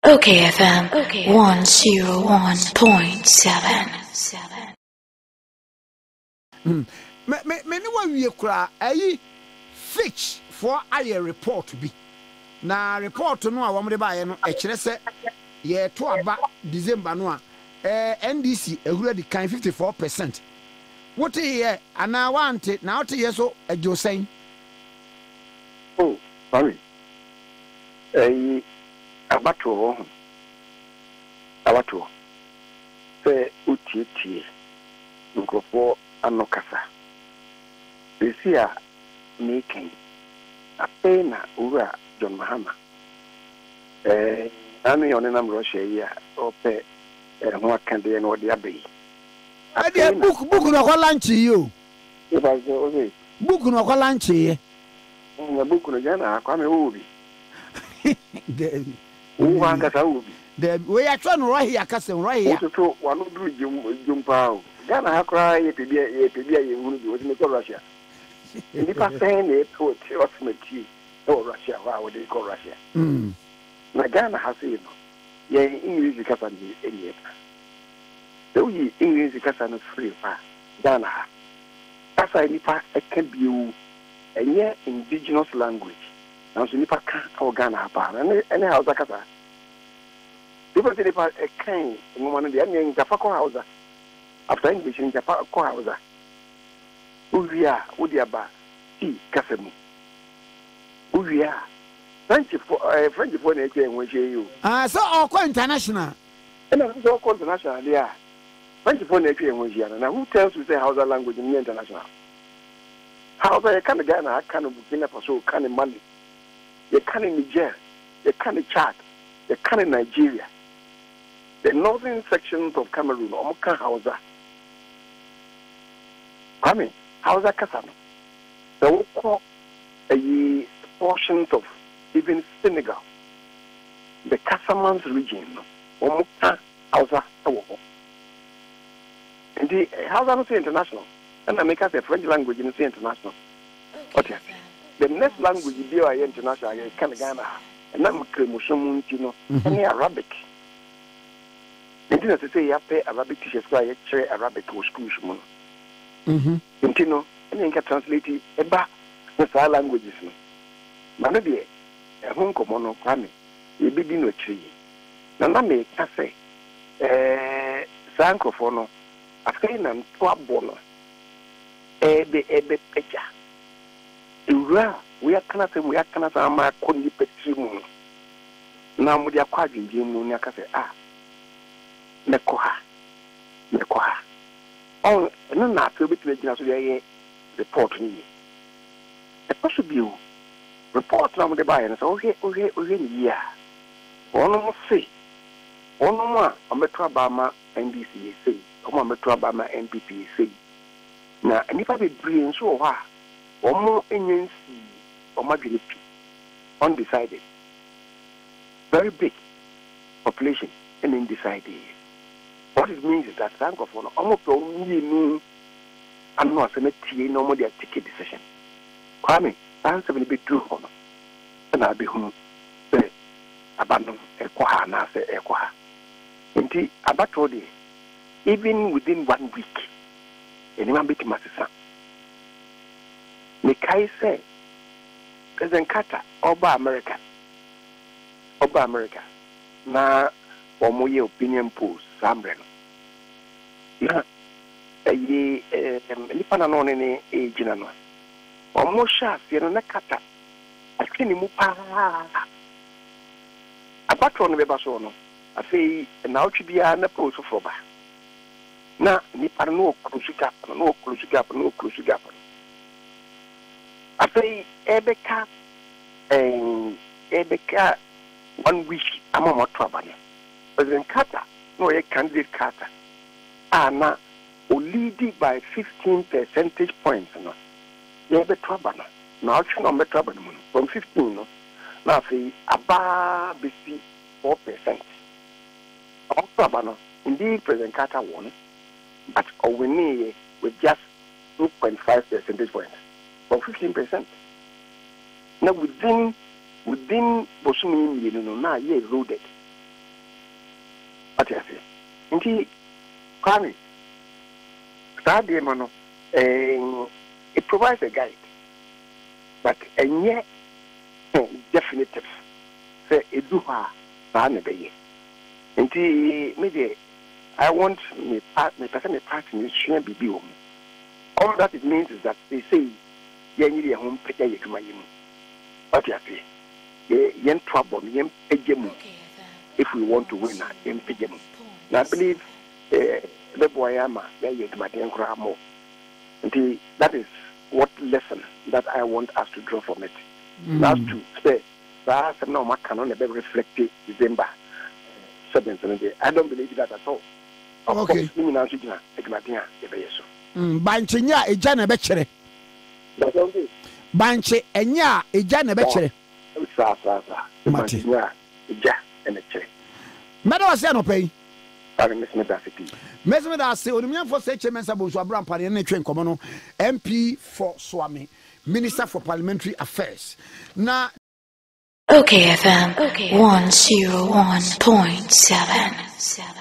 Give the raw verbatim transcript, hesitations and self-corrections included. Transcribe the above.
Okay F M okay. one oh one point seven. Hmm. Me me me no wie kura ayi Fitch for aye report bi. Na report no a wo de ba ye no e kire se ye to aba December no a eh N D C ehura di kan fifty-four percent. What ye ana wante na what ye so ajosen. Oh, sorry. Eh abato abato se utieti nkrofo anokasa besia making apena ura John Mahama eh anu yone na Russia ya ope eh ho akande no de abai ade book book no ko lunch yo e ba je oze book no ko lunch ye na book no jana akwa me obi de uwa ngata obi de we ya twa no rohi akase rohi ya to wanu duru jum jumpa o gana akra ye tebia ye tebia ye hunu bi wo me ko Russia ni pa sen ne to ti osmeti o Russia wa wo de ko Russia mm na gana hase no ye English kasa ni eniye so yi English kasa no free pa gana ha kasa ni pa e kan biu enye indigenous language na so ni pa ka o gana pa na ene hausa kasa people say pa e kan mo no de ene njafa ko hausa after English njafa ko hausa Uvia, Udiaba, T. Cassemu. Uvia, French for French for nature when you. Ah, so all international. And I'm so international, yeah. French for nature when you are. Now, who tells you say Hausa language in international? Hausa, you can't get a kind of Burkina Faso, kind of Mali. You can't in Niger, you can't in Chad, you can't in Nigeria. The northern sections of Cameroon, Omoka Hausa. Kwame. Hausa Kasano. The whole uh, portions of even Senegal, the Casamance region, Omuka Hausa. And the Hausa is international. And I make us a French language in international. Okay. The next language is international, is Ghana. And I'm Kremusum, you know, and Arabic. And then I say, you have Arabic teachers, I share Arabic or school. Mhm. Intino, and then can translate it eba sa languages no. Mana de e ho nkomo no kwame e bi bi no chiri. Na na me ka say eh sankofo no afei na to abo no e be e be pecha. Ura we akana say we akana say ma ko ni petri mu. Na mu dia kwa dwendwe mu ni aka say ah me ko ha. Me ko ha. Oh, no, not to be to the report. A possible report on the buyer. So, okay, okay, okay, yeah. One more say, one more, a Metro Obama N D C say, or Metro Obama N P P say. Now, and if I be brilliant, so what? One more Indians or majority undecided. Very big population and undecided. What it means is that Francophone almost only knew and not a no more their ticket decision. Kwame, answer will be true honor. And I'll be whom say abandon a quaha, and I say a quaha. Indeed, about today, even within one week, anyone bit my son. Nikai say, President Carter, Oba America, Oba America, na or more opinion polls, Sambreno. Na ye nipa na no ne e gina no omo sha afie no na kata atwini mu pa abatro no beba so no afei na otwi bia na po so froba na nipa no okrusu gap no okrusu gap no okrusu gap afei ebeka eh ebeka one week amamo twabane President Carter no ye candidate Carter Anna will lead by fifteen percentage points. No, you have a trouble. Now, you know, trouble from fifteen. No, now see about B C four percent. Of trouble. Indeed, President Carter won, but we need with just two point five percentage points from fifteen percent. Now, within within Bosumi, you know, now you eroded. What you say? Indeed, Kwame, that day, mano, it provides a guide, but a yet definitive. Say, it do her, Barnaby. Indeed, maybe I want me part, me person, me part in this shame be home. All that it means is that they say, you need a home, pay you to my home. What you say? Yen trouble, yen pejemu. If we want to win, yen pejemu. Now I believe the boy ama, there you to my young grandma. And that is what lesson that I want us to draw from it. Mm. Now to say, that no man can only be reflected December seventh. I don't believe that at all. Okay. Banche nya eja na bechere. Banche enya eja na bechere. Sa sa sa. Banche nya eja na bechere. Meda wase no pay. Ari mesme da city. Mesme da se onimyan for se chemensa bonso abran pare na twen komo no M P for Swami, Minister for Parliamentary Affairs. Na Okay F M one oh one point seven.